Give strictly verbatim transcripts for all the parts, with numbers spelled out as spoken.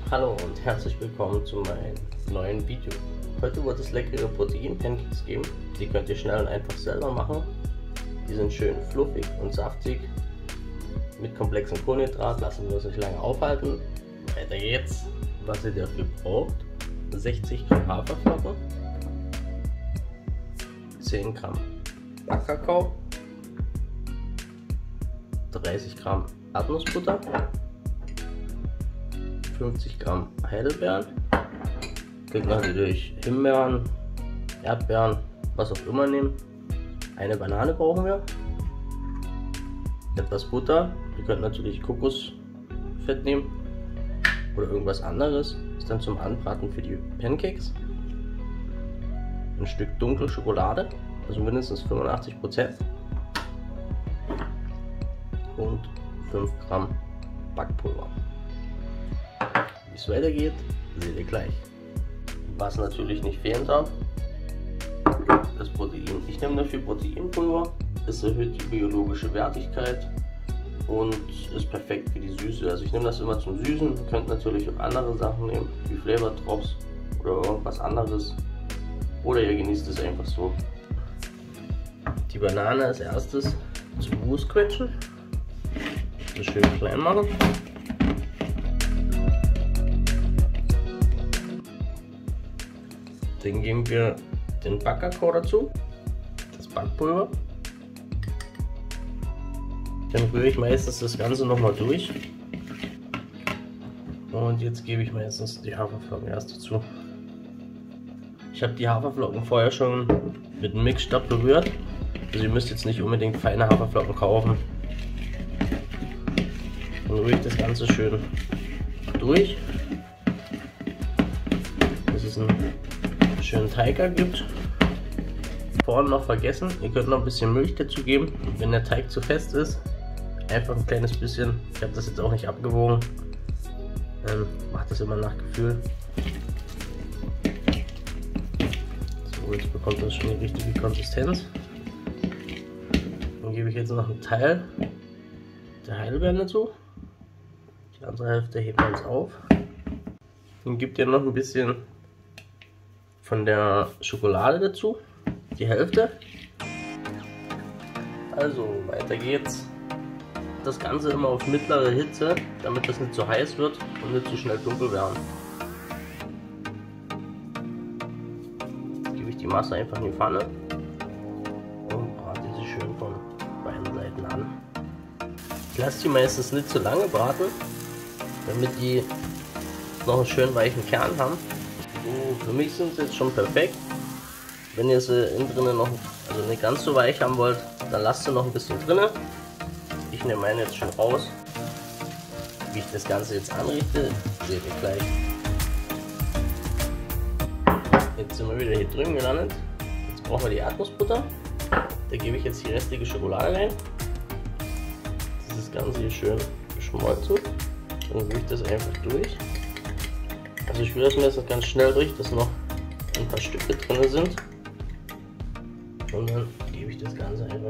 Hallo und herzlich willkommen zu meinem neuen Video. Heute wird es leckere Protein-Pancakes geben. Die könnt ihr schnell und einfach selber machen. Die sind schön fluffig und saftig. Mit komplexen Kohlenhydraten lassen wir uns nicht lange aufhalten. Weiter geht's. Was ihr dafür braucht: sechzig Gramm Haferflocken, zehn Gramm Backkakao, dreißig Gramm Erdnussbutter, fünfzig Gramm Heidelbeeren, könnt natürlich Himbeeren, Erdbeeren, was auch immer nehmen. Eine Banane brauchen wir, etwas Butter, ihr könnt natürlich Kokosfett nehmen oder irgendwas anderes, ist dann zum Anbraten für die Pancakes. Ein Stück dunkle Schokolade, also mindestens fünfundachtzig Prozent, und fünf Gramm Backpulver. Wie es weitergeht, seht ihr gleich. Was natürlich nicht fehlen darf, das Protein. Ich nehme dafür Proteinpulver, es erhöht die biologische Wertigkeit und ist perfekt für die Süße. Also ich nehme das immer zum Süßen. Ihr könnt natürlich auch andere Sachen nehmen, wie Flavor Drops oder irgendwas anderes. Oder ihr genießt es einfach so. Die Banane als erstes zu Wurst quetschen. So schön klein machen. Dann geben wir den Backkakao dazu, das Backpulver. Dann rühre ich meistens das Ganze nochmal durch. Und jetzt gebe ich meistens die Haferflocken erst dazu. Ich habe die Haferflocken vorher schon mit einem Mixstab berührt. Also ihr müsst jetzt nicht unbedingt feine Haferflocken kaufen. Dann rühre ich das Ganze schön durch, bis es einen schönen Teig ergibt. Vorhin noch vergessen, ihr könnt noch ein bisschen Milch dazu geben. Wenn der Teig zu fest ist, einfach ein kleines bisschen. Ich habe das jetzt auch nicht abgewogen. Ähm, macht das immer nach Gefühl. So, jetzt bekommt das schon die richtige Konsistenz. Dann gebe ich jetzt noch einen Teil der Heidelbeeren dazu. Die andere Hälfte heben wir uns auf. Dann gebt ihr noch ein bisschen von der Schokolade dazu, die Hälfte. Also weiter geht's. Das Ganze immer auf mittlere Hitze, damit das nicht zu heiß wird und nicht zu schnell dunkel werden. Jetzt gebe ich die Masse einfach in die Pfanne und brate sie schön von beiden Seiten an. Ich lasse die meistens nicht zu lange braten, damit die noch einen schönen weichen Kern haben. So, für mich sind sie jetzt schon perfekt. Wenn ihr sie innen drinnen noch also nicht ganz so weich haben wollt, dann lasst sie noch ein bisschen drinnen. Ich nehme meine jetzt schon raus. Wie ich das Ganze jetzt anrichte, seht ihr gleich. Jetzt sind wir wieder hier drüben gelandet. Jetzt brauchen wir die Erdnussbutter. Da gebe ich jetzt die restliche Schokolade rein. Das ist das Ganze hier schön geschmolzen. Dann rühre ich das einfach durch. Also ich rühre das meistens ganz schnell durch, dass noch ein paar Stücke drin sind. Und dann gebe ich das Ganze einfach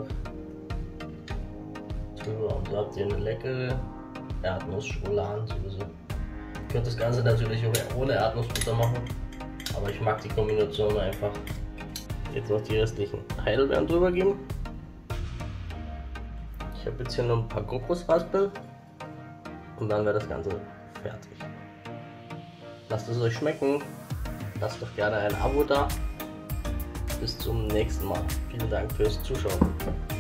drüber und so habt ihr eine leckere Erdnuss-Schokoladen-Soße. Ihr könnt das Ganze natürlich auch ohne Erdnussbutter machen, aber ich mag die Kombination einfach. Jetzt noch die restlichen Heidelbeeren drüber geben. Ich habe jetzt hier noch ein paar Kokosraspeln und dann wäre das Ganze fertig. Lasst es euch schmecken, lasst doch gerne ein Abo da. Bis zum nächsten Mal. Vielen Dank fürs Zuschauen.